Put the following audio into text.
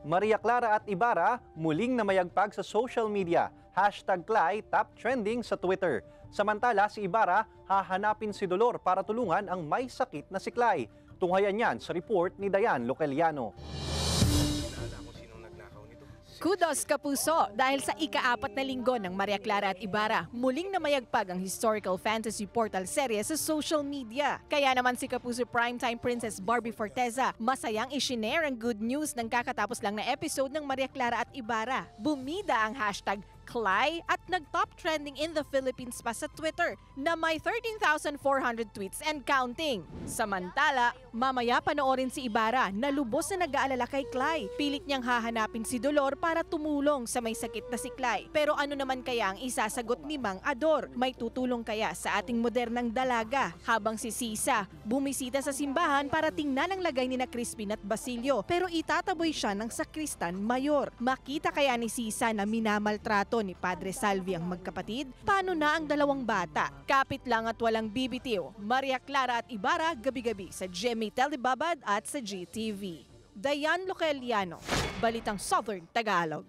Maria Clara at Ibarra muling namayagpag sa social media. #Klay top trending sa Twitter. Samantala si Ibarra hahanapin si Dolor para tulungan ang may sakit na si Klay. Tunghayan yan sa report ni Dayan Localiano. Kudos kapuso dahil sa ika-4 na linggo ng Maria Clara at Ibarra, muling namayagpag ang historical fantasy portal serye sa social media. Kaya naman si Kapuso Primetime Princess Barbie Forteza masayang i-share ang good news ng kakatapos lang na episode ng Maria Clara at Ibarra. Bumida ang #Klay at nag-top trending in the Philippines pa sa Twitter na may 13,400 tweets and counting. Samantala, mamaya panoorin si Ibarra na lubos na nag-aalala kay Klay. Pilit niyang hahanapin si Dolor para tumulong sa may sakit na si Klay. Pero ano naman kaya ang isasagot ni Mang Ador? May tutulong kaya sa ating modernang dalaga? Habang si Sisa bumisita sa simbahan para tingnan ang lagay ni na Crispin at Basilio pero itataboy siya ng sakristan mayor. Makita kaya ni Sisa na minamaltrato ni Padre Salvi ang magkapatid? Paano na ang dalawang bata? Kapit lang at walang bibitiw. Maria Clara at Ibarra gabi-gabi sa GMA Telebabad at sa GTV. Dayan Localiano, Balitang Southern Tagalog.